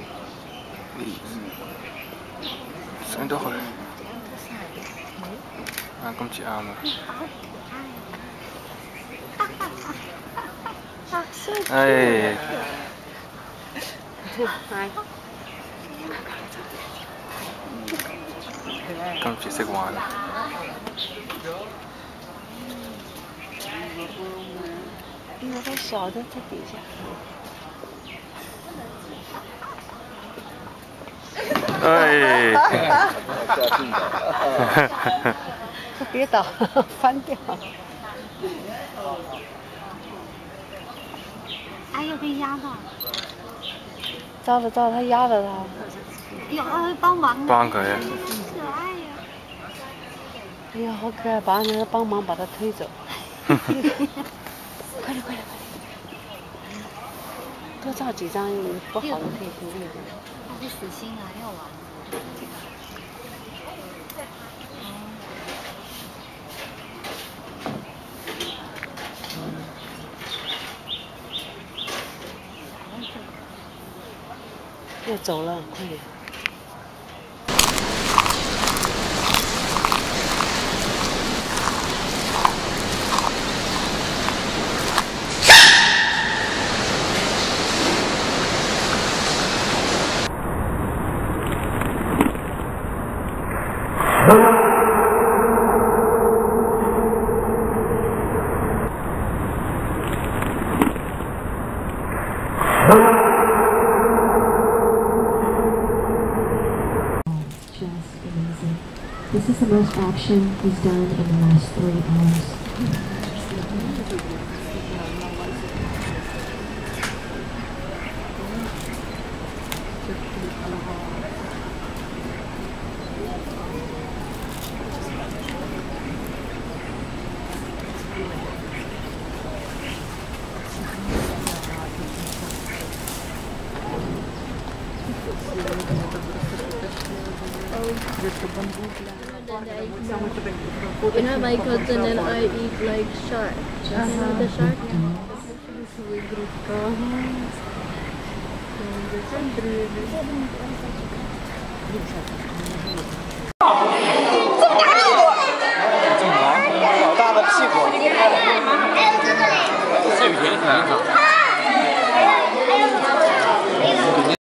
Saan daw ako? Kom ci armen. Hey. Kom ci seguono. 那个小的在底下。 哎。 别倒，翻掉。 哎呦，被压到！ 糟了糟了，他压了他。 有他会帮忙的。 帮可以。 可爱呀！ 哎呀，好可爱，把那个帮忙把他推走。快点快点快点！多照几张不好的可以独立的。 他是死心啊，要玩。 要走了，快点！ This is the most action he's done in the last 3 hours. You know, my cousin and I eat like shark. You know the shark?